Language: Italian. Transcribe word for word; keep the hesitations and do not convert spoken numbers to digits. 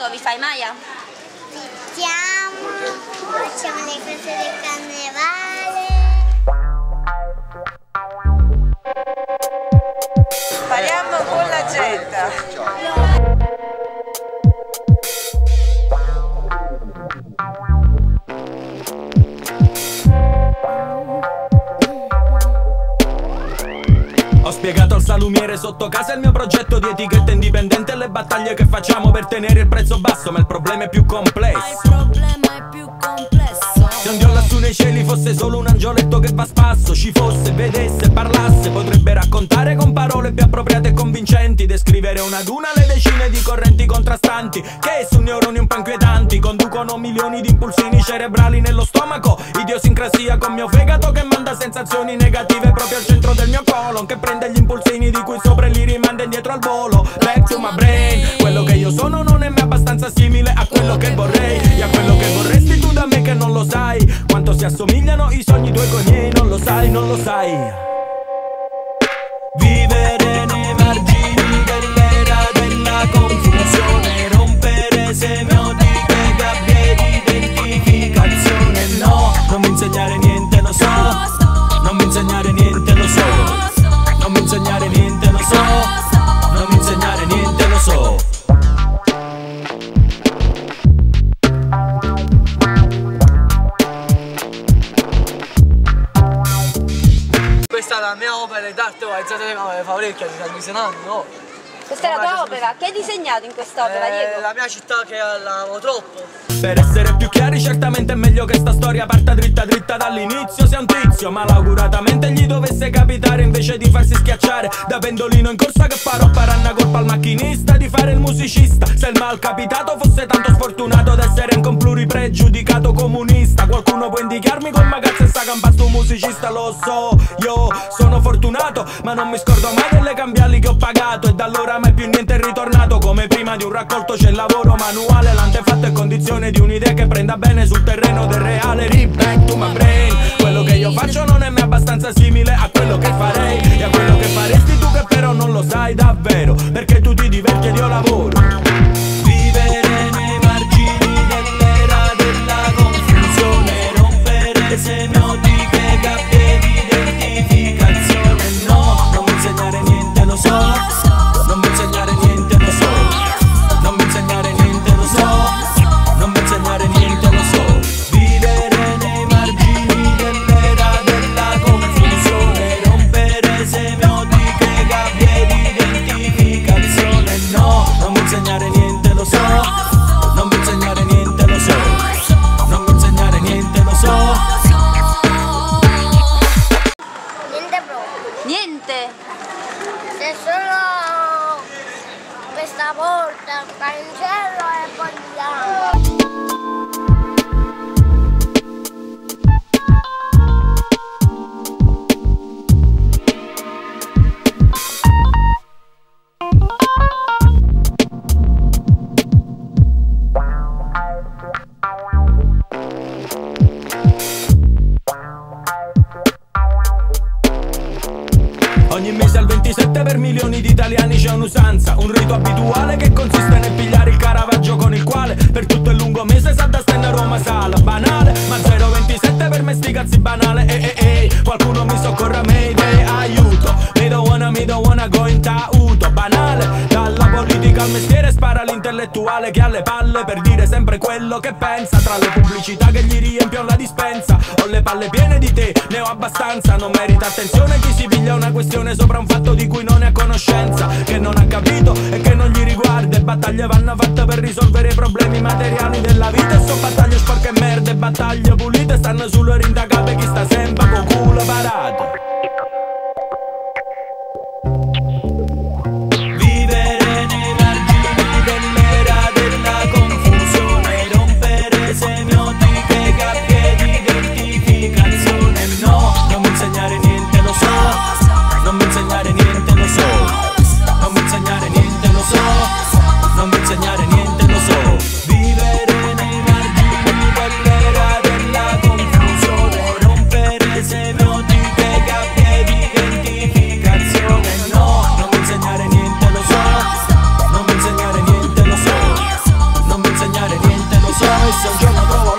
vi fai Maya? Vestiamo, facciamo le cose del carnevale. Spariamo con la getta. Ho spiegato al salumiere sotto casa il mio progetto di etichetta indipendente e le battaglie che facciamo per tenere il prezzo basso, ma il problema è più complesso. Il problema è più complesso. Se un dio lassù nei cieli fosse solo un angioletto che va a spasso, ci fosse, vedesse, parlasse, potrebbe raccontare con parole più appropriate e convincenti, descrivere una ad una le decine di correnti contrastanti che su neuroni un po' inquietanti conducono milioni di impulsini cerebrali nello stomaco, idiosincrasia con mio fegato che manda sensazioni negative proprio al centro del mio colon, che prende gli impulsini di cui sopra e li rimanda indietro al volo. Back to my brain. Quello che io sono non è mai abbastanza simile a quello che vorrei e a quello che vorresti tu da me che non lo sai. Quanto si assomigliano i sogni tuoi con i miei, non lo sai, non lo sai. Vivere nei margini dell'era della confusione, rompere semiotiche, gabbie di identificazione. No, non mi insegnare niente, lo so. Non mi insegnare niente, lo so. Non mi insegnare niente, lo so. Non mi insegnare niente, lo so. Questa è la mia opera d'arte realizzata da Favorecchia di San Grisenano, no? Questa è la tua opera? Che hai disegnato in quest'opera, Diego? È la mia città che amo troppo. Per essere più chiari, certamente è meglio che sta storia parta dritta dritta dall'inizio. Sia un tizio malauguratamente gli dovesse capitare, invece di farsi schiacciare da pendolino in corsa che farò paranna colpa al macchinista, di fare il musicista. Se il mal capitato fosse tanto sfortunato ad essere un pluripregiudicato comunista, qualcuno può indicarmi con magazza e sta campasto un musicista. Lo so, io sono fortunato, ma non mi scordo mai delle cambiali che ho pagato, e da allora mai più niente è ritornato come prima. Di un raccolto c'è il lavoro manuale, l'antefatto è condizione di un'idea che prenda bene sul terreno del reale. Back to my brain. Quello che io faccio non è mai abbastanza simile a quello che farei e a quello che faresti tu, che però non lo sai davvero, perché tu ti diverti ed io lavoro. Vivere nei margini dell'era della confusione, rompere semiotiche, gabbie di identificazione. No, non mi insegnare niente, lo so. Non mi insegnare niente, lo so. Non mi insegnare niente, lo so. Non mi insegnare niente, lo so. Vivere nei margini dell'era della confusione, rompere semiotiche, gabbie di identificazione. No, non mi insegnare niente, lo so. Non mi insegnare niente, lo so. Non mi insegnare niente, lo so. Niente proprio. Niente? Se solo questa volta cancello e poi andiamo. Ogni mese al ventisette per milioni di italiani c'è un'usanza, un rito abituale che consiste nel pigliare il Caravaggio con il quale per tutto il lungo mese sa da Sten a Roma sala. Banale, ma zero ventisette per me sti cazzi banale. Ehi ehi ehi, qualcuno mi soccorra, Mayday, aiuto. Mi don't wanna, mi don't wanna go in tauto. Banale, dalla politica al mestiere spara l'intellettuale che ha le palle per dire sempre quello che pensa. Tra le pubblicità che gli riempiono la dispensa, ho le palle piene di te, ne ho abbastanza. Non merita attenzione chi si piglia una questione sopra un fatto di cui non è a conoscenza, che non ha capito e che non gli riguarda. E battaglie vanno fatte per risolvere i problemi materiali della vita, e so battaglie sporche e merde, battaglie pulite stanno sulle rindagate chi sta sempre con culo parato. Vivere nei margini dell'era della confusione, rompere semiotiche, gabbie di identificazione. No, non mi insegnare niente, lo so. Non mi insegnare niente, lo so. Non mi insegnare niente, lo so. Non mi insegnare niente, lo so. Vivere nei margini dell'era della confusione, si era messa un giorno trovo